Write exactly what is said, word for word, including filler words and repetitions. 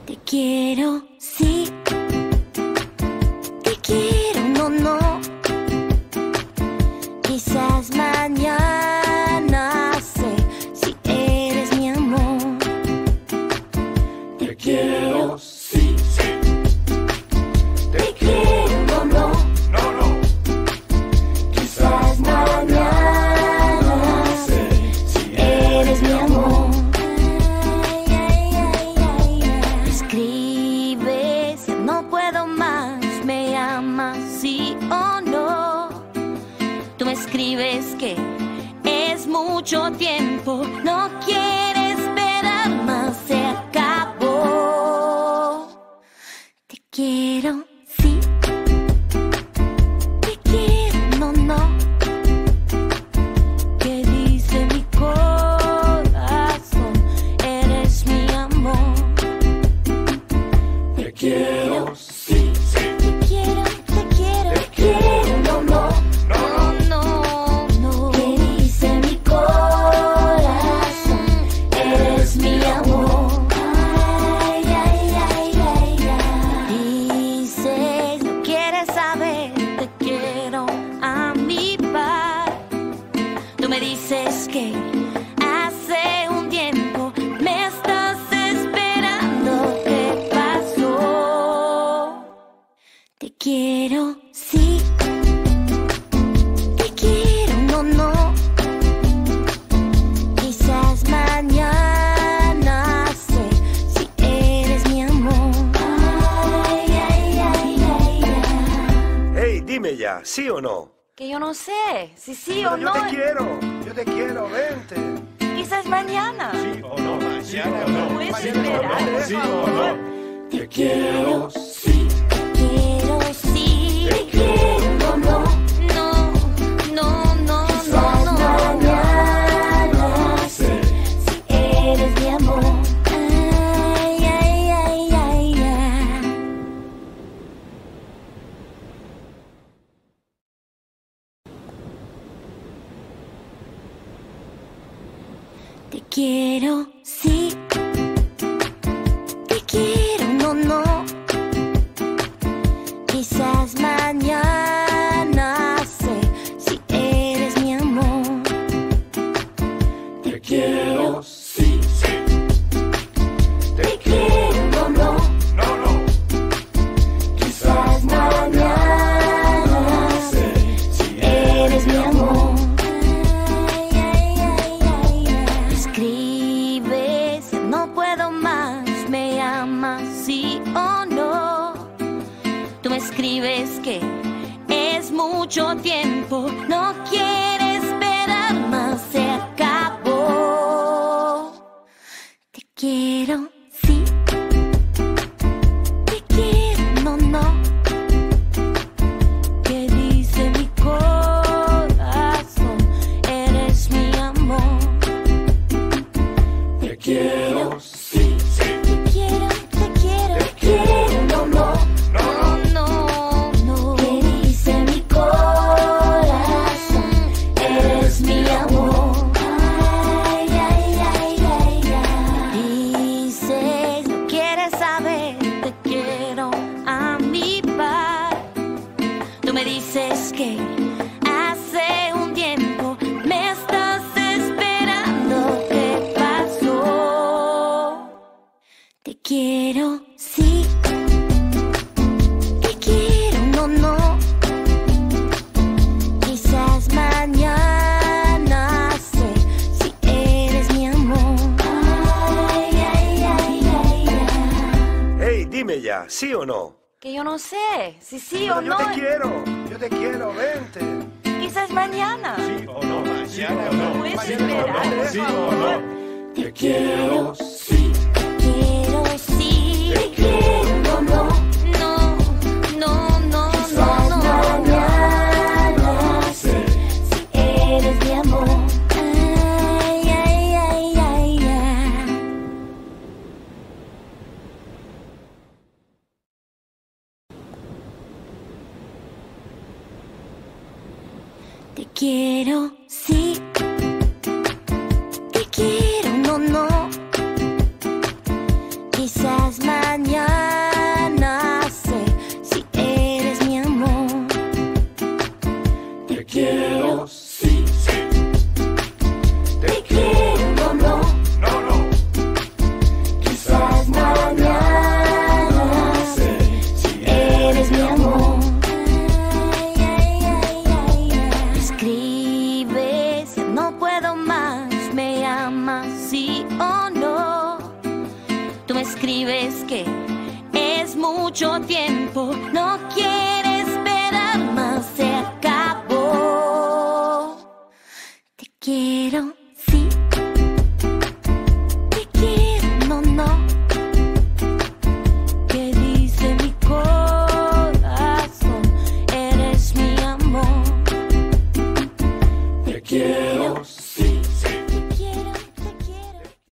Te quiero, sí. Te quiero, no, no. Quizás mañana sé si eres mi amor. Te quiero, sí. Te quiero, no, no. No, no. Quizás mañana sé si eres mi amor. Escribes, no puedo más, me amas, sí o no. Tú me escribes que es mucho tiempo, no quieres esperar más, se acabó. Te quiero, sí. Te quiero, no, no. ¿Qué dice mi corazón? Eres mi amor. Te quiero, sí. Te quiero, te quiero, te quiero, no, no. No, no, no. ¿Qué dice mi corazón? Eres mi amor. Ay, ay, ay, ay, ay. Dices, no quieres saber, te quiero a mi par. Tú me dices que hace un tiempo me estás esperando. ¿Qué pasó? Te quiero, sí. Te quiero, no, no. Quizás mañana sé si eres mi amor. Ay, ay, ay, ay, ay. Hey, dime ya, ¿sí o no? Que yo no sé si sí Pero o yo no. te quiero, yo te quiero, vente. Quizás mañana. ¿Sí o no? Mañana o no. Puedes Mañana esperar, o no. por ¿Sí o favor. no? Te quiero, sí. Te quiero, sí. Te quiero, no, no. No, no, no, no, Quizás no. mañana sé si eres mi amor. Ay, ay, ay, ay, ay. Te quiero, sí. Te quiero, no, no. Quizás mañana sé si eres mi amor. Te quiero, sí. Te quiero, no, no. No, no. Quizás mañana sé si eres mi amor. Ay, ay, ay, ay, ay. Escribes, no puedo más, me amas, sí o no. Tú me escribes que es mucho tiempo, no quieres esperar más, se acabó. Te quiero, sí. Te quiero, no, no. ¿Qué dice mi corazón? Eres mi amor. Te quiero, sí. Te quiero, te quiero, te quiero, no, no. No, no, no. ¿Qué dice mi corazón? Eres mi amor. Ay, ay, ay, ay, ay. Dices, no quieres saber, te quiero a mi par. Tú me dices que hace un tiempo me estás esperando. ¿Qué pasó? Te quiero, sí. Te quiero, no, no. Quizás mañana sé si eres mi amor. Ay, ay, ay, ay, ay. Hey, dime ya, ¿sí o no? Que yo no sé si sí Pero o yo no. te quiero, yo te quiero, vente. Quizás mañana. ¿Sí o no? Mañana o no. Puedes Mañana o esperar, no. por ¿Sí o favor. no? Te quiero, sí. Te quiero, sí. Te quiero, no, no. No, no, no, Quizás no, no. mañana sé si eres mi amor. Ay, ay, ay, ay, ay. Te quiero, sí. Te quiero, no, no. Quizás mañana más, sí o no. Tú me escribes que es mucho tiempo, no quieres esperar más, se acabó. Te quiero